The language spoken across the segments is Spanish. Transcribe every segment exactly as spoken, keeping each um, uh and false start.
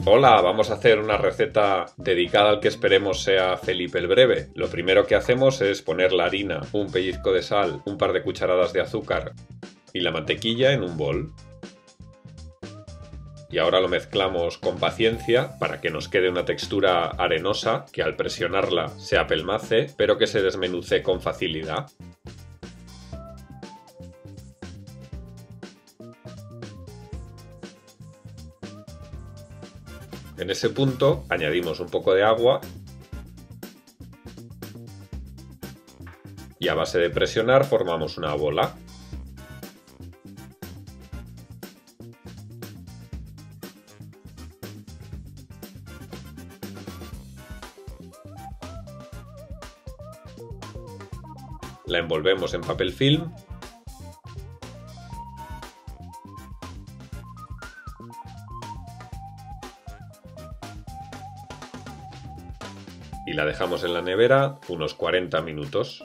Hola, vamos a hacer una receta dedicada al que esperemos sea Felipe el Breve. Lo primero que hacemos es poner la harina, un pellizco de sal, un par de cucharadas de azúcar y la mantequilla en un bol. Y ahora lo mezclamos con paciencia para que nos quede una textura arenosa que al presionarla se apelmace, pero que se desmenuce con facilidad. En ese punto añadimos un poco de agua y a base de presionar formamos una bola. La envolvemos en papel film y la dejamos en la nevera unos cuarenta minutos.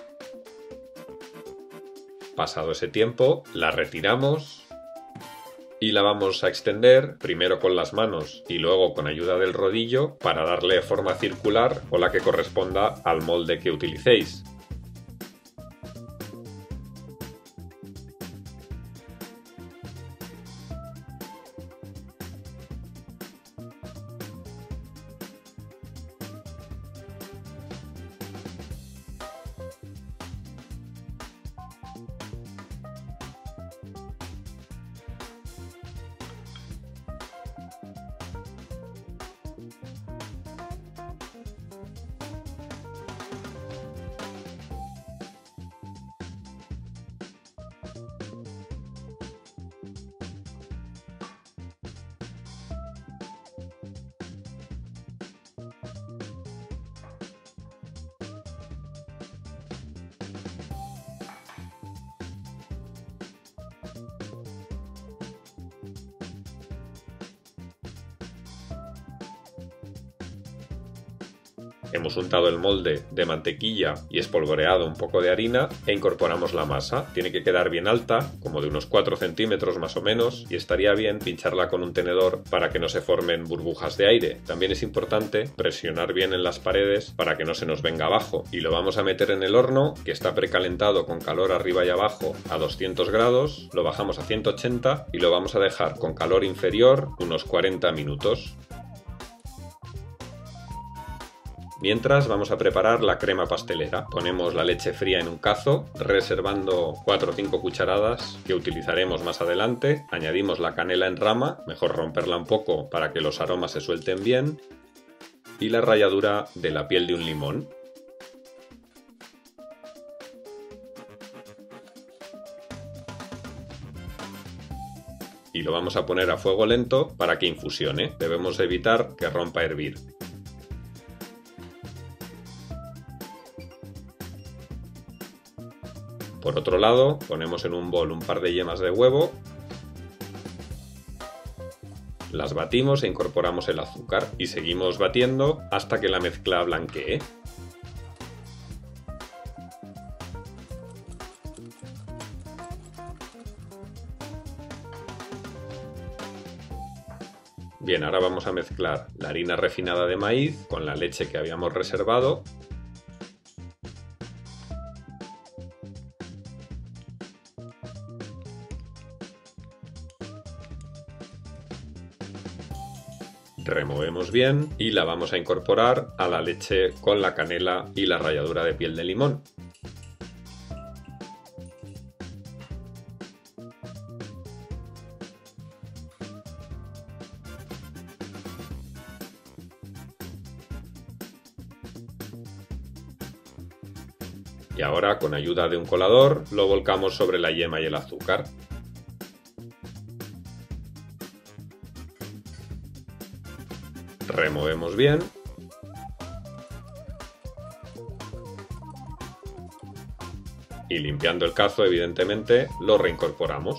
Pasado ese tiempo, la retiramos y la vamos a extender primero con las manos y luego con ayuda del rodillo para darle forma circular o la que corresponda al molde que utilicéis. Hemos untado el molde de mantequilla y espolvoreado un poco de harina e incorporamos la masa. Tiene que quedar bien alta, como de unos cuatro centímetros más o menos, y estaría bien pincharla con un tenedor para que no se formen burbujas de aire. También es importante presionar bien en las paredes para que no se nos venga abajo. Y lo vamos a meter en el horno, que está precalentado con calor arriba y abajo a doscientos grados, lo bajamos a ciento ochenta y lo vamos a dejar con calor inferior unos cuarenta minutos. Mientras vamos a preparar la crema pastelera. Ponemos la leche fría en un cazo, reservando cuatro o cinco cucharadas que utilizaremos más adelante. Añadimos la canela en rama, mejor romperla un poco para que los aromas se suelten bien. Y la ralladura de la piel de un limón. Y lo vamos a poner a fuego lento para que infusione. Debemos evitar que rompa a hervir. Por otro lado, ponemos en un bol un par de yemas de huevo, las batimos e incorporamos el azúcar y seguimos batiendo hasta que la mezcla blanquee. Bien, ahora vamos a mezclar la harina refinada de maíz con la leche que habíamos reservado. Removemos bien y la vamos a incorporar a la leche con la canela y la ralladura de piel de limón. Y ahora, con ayuda de un colador, lo volcamos sobre la yema y el azúcar. Removemos bien y limpiando el cazo, evidentemente, lo reincorporamos.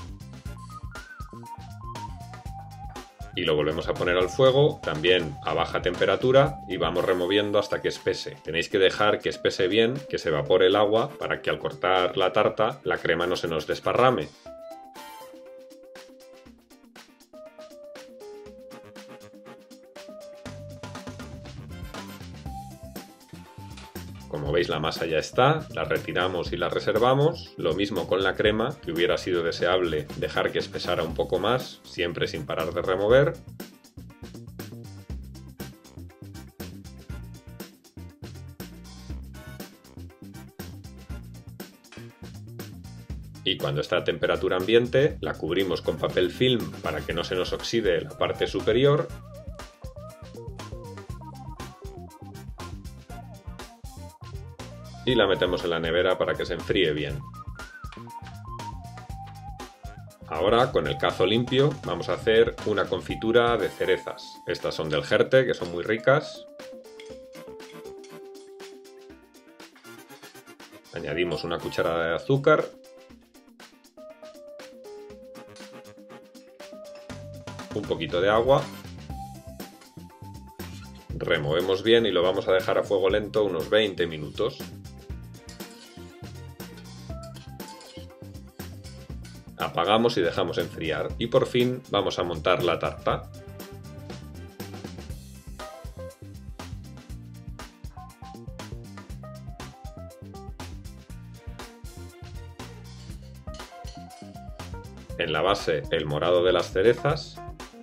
Y lo volvemos a poner al fuego, también a baja temperatura, y vamos removiendo hasta que espese. Tenéis que dejar que espese bien, que se evapore el agua, para que al cortar la tarta la crema no se nos desparrame. veis, la masa ya está, la retiramos y la reservamos. Lo mismo con la crema, que hubiera sido deseable dejar que espesara un poco más, siempre sin parar de remover. Y cuando está a temperatura ambiente, la cubrimos con papel film para que no se nos oxide la parte superior. Y la metemos en la nevera para que se enfríe bien. Ahora, con el cazo limpio, vamos a hacer una confitura de cerezas. Estas son del Jerte, que son muy ricas. Añadimos una cucharada de azúcar. Un poquito de agua. Removemos bien y lo vamos a dejar a fuego lento unos veinte minutos. Apagamos y dejamos enfriar. Y por fin vamos a montar la tarta. En la base, el morado de las cerezas.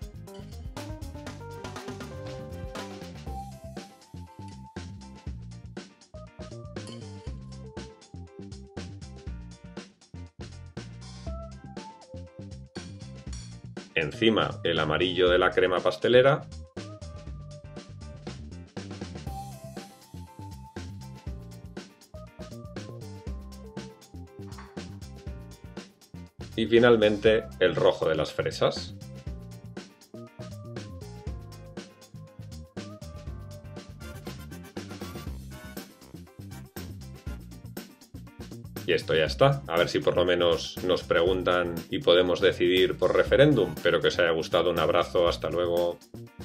Encima, el amarillo de la crema pastelera. Y finalmente, el rojo de las fresas. Y esto ya está. A ver si por lo menos nos preguntan y podemos decidir por referéndum. Espero que os haya gustado. Un abrazo. Hasta luego.